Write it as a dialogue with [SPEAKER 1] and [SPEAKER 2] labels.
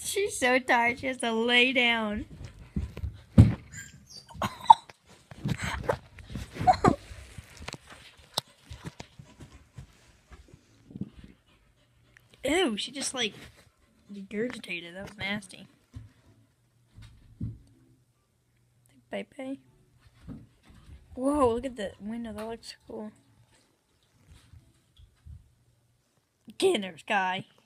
[SPEAKER 1] She's so tired, she has to lay down. Ew, she just like regurgitated. That was nasty. Bye. Whoa, look at the window. That looks cool. Get in there, Sky.